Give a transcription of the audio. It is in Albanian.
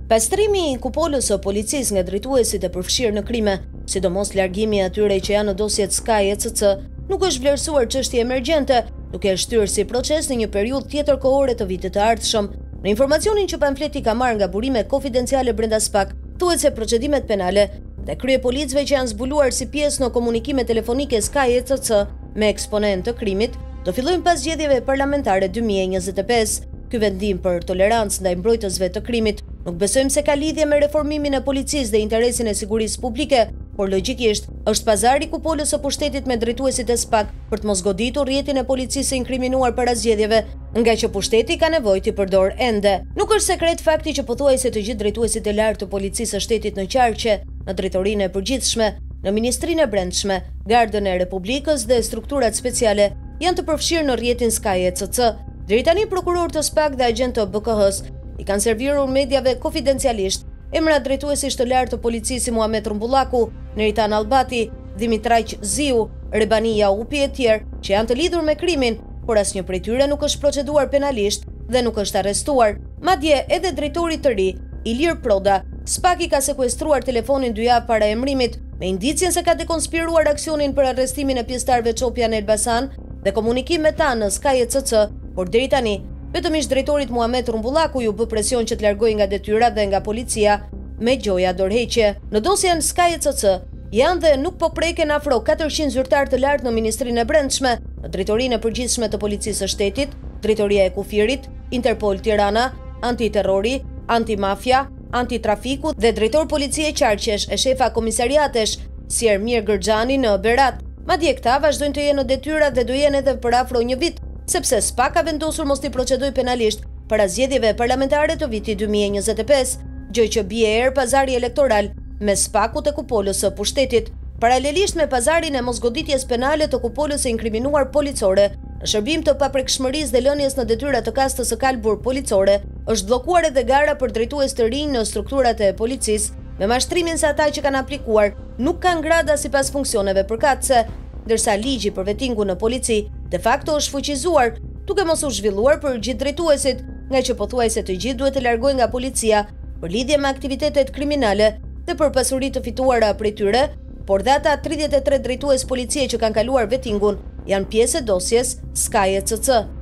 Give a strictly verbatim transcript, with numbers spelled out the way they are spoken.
Pastrimi i kupolës së policisë nga drejtuesit e përfshirë në krime, sidomos largimi atyre që janë në dosjet Sky e C C, nuk është vlerësuar çështje emergjente, duke e shtyrë si proces në një periudhë tjetër kohore të vitit të ardhshëm. Në informacionin që pamfleti ka marrë nga burime konfidenciale brenda S P A K, thuhet se procedimet penale dhe krye policëve që janë zbuluar si pjesë në komunikime telefonike Sky e C C me eksponent të krimit, do fillojnë pas zgjedhjeve parlamentare dy mijë e njëzet e pesë. Ky vendim për tolerancë ndaj mbrojtësve të krimit nuk besojmë se ka lidhje me reformimin e policisë dhe interesin e sigurisë publike, por logjikisht është pazari i kupolës së pushtetit me drejtuesit e S P A K për të mos goditur rrjetin e policisë së inkriminuar para zgjedhjeve, nga që pushteti ka nevojë të përdor ende. Nuk është sekret fakti që pothuajse të gjithë drejtuesit e lartë të policisë së shtetit në qarqe, në drejtorinë e përgjithshme, në Ministrinë e Brendshme, Gardën e Republikës dhe strukturat speciale janë të përfshirë në rrjetin Sky e C C. Deri tani prokuror të S P A K dhe agent të B K H-s i kanë serviruar mediave konfidencialisht emra drejtuesish të lartë të policisë si Muhamet Rumbullaku, Neritan Albati, Dimitraj Ziu, Rebani Jaupi e tjerë që janë të lidhur me krimin, por asnjë prej tyre nuk është proceduar penalisht dhe nuk është arrestuar. Madje edhe drejtori të ri, Ilir Proda, S P A K i ka sekuestruar telefonin dy javë para emrimit me indicjen se ka dekonspiruar aksionin për arrestimin e pjesëtarëve Çopja në Elbasan dhe komunikim me ta në Sky e C C, por deri tani vetëm ish drejtorit Muhamet Rumbullaku ju bë presion që të largojë nga detyra dhe nga policia me gjoja dorëheqje. Në dosjen Sky e C C janë dhe nuk po preken afro katërqind zyrtar të lartë në Ministrinë e Brendshme, në Drejtorinë e Përgjithshme të Policisë së Shtetit, Drejtoria e Kufirit, Interpol Tirana, Antiterrori, Antimafia, Antitrafiku dhe drejtor policie qarqesh e shefa komisariatesh si Ermir Gërxhani në Berat. Madje këta vazhdojnë të jenë në detyra dhe do jenë edhe për afro një vit, sepse S P A K ka vendosur mos t'i procedojë penalisht para zgjedhjeve parlamentare të vitit dy mijë e njëzet e pesë, gjë që bie erë pazari elektoral me S P A K-ut e kupolës së pushtetit, paralelisht me pazarin e mosgoditjes penale të kupolës së inkriminuar policore. Në shërbim të paprekshmërisë dhe lënies në detyra të kastës së kalbur policore, është bllokuar edhe gara për drejtues të rinj në strukturat e policisë, me mashtrimin se ata që kanë aplikuar nuk kanë grada sipas funksioneve përkatëse, ndërsa ligji për vettingun në polici de facto është fuqizuar, duke mos u zhvilluar për gjithë drejtuesit, nga që pothuajse të gjithë duhet të largojnë nga policia për lidhje me aktivitetet kriminale dhe për pasuri të fituara prej tyre, por dhe ata tridhjetë e tre drejtues policie që kanë kaluar vettingun janë pjesë e dosjes Sky e C C.